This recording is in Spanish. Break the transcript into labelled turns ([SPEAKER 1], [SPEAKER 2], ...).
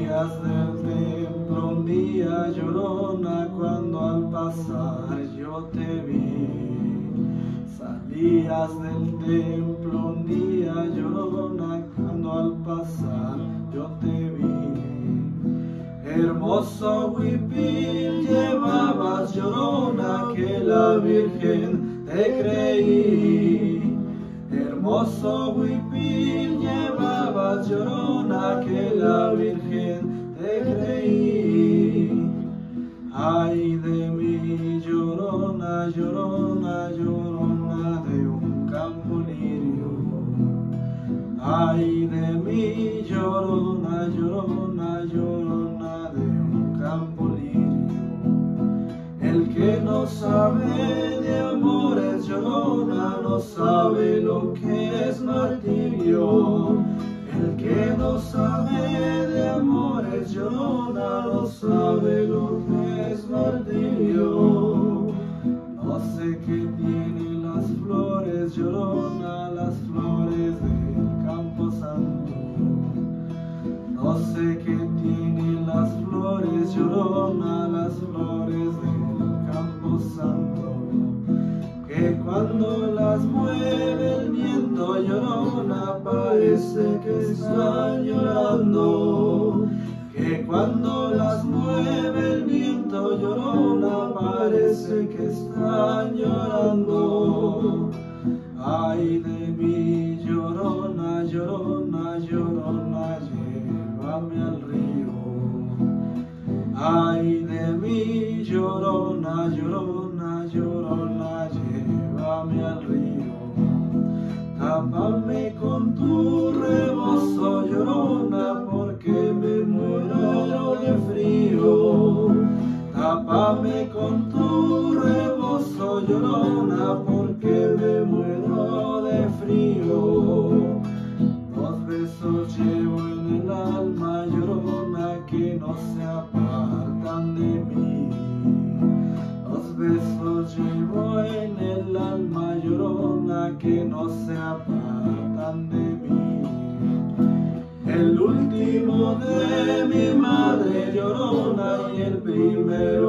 [SPEAKER 1] Salías del templo un día, llorona, cuando al pasar yo te vi. Salías del templo un día, llorona, cuando al pasar yo te vi. Hermoso huipil llevabas, llorona, que la Virgen te creí. Hermoso huipil llevabas, llorona, que la Virgen te creí. Ay de mí, llorona, llorona, llorona de un campo lirio. Ay de mí, llorona, llorona, llorona de un campo lirio. El que no sabe de amores, llorona, no sabe lo que es martirio. El que no sabe de amores, llorona, no sabe lo que es martirio. No sé qué tienen las flores, llorona, las flores del Campo Santo. No sé qué tienen las flores, llorona, las flores del Campo Santo. Que cuando las mueve el viento, llorona, parece que están llorando. Que cuando las mueve el viento, llorona, parece que están llorando. Ay de mí, llorona, llorona, llorona, llévame al río. Ay de mí, llorona, llorona, llorona, llévame al río. Tápame con tu rebozo, llorona, porque me muero de frío. Tápame con tu rebozo, llorona, porque me muero de frío. Dos besos llevo en el alma, llorona, que no se apartan de mí. Dos besos llevo en el alma, llorona, que no se apartan de mí. El último de mi madre, llorona, y el primero